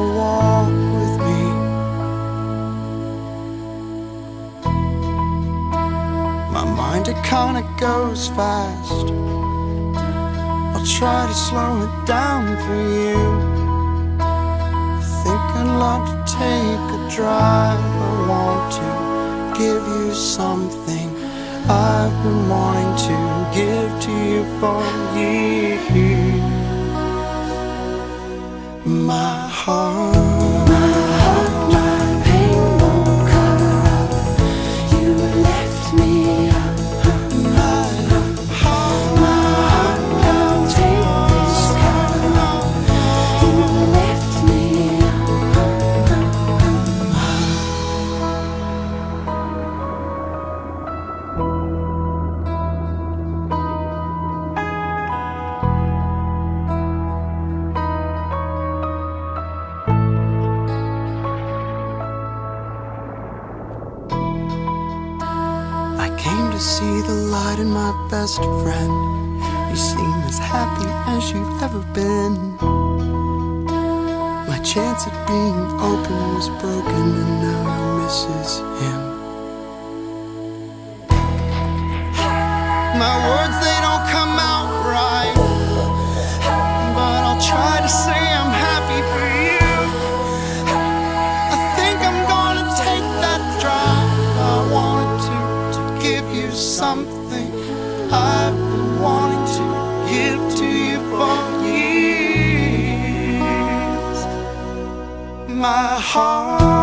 walk with me. My mind, it kinda goes fast. I'll try to slow it down for you. I think I'd love to take a drive. I want to give you something I've been wanting to give to you for years. My heart, my pain won't cover up. You left me up. my heart Won't take this cover up. You left me I came to see the light in my best friend. You seem as happy as you've ever been. My chance at being open was broken, and now he misses him. My words, they don't come out right, but I'll try to say I'm happy for you. I think I'm gonna take that drive. I wanted to give you something I've been wanting to give to you for years. My heart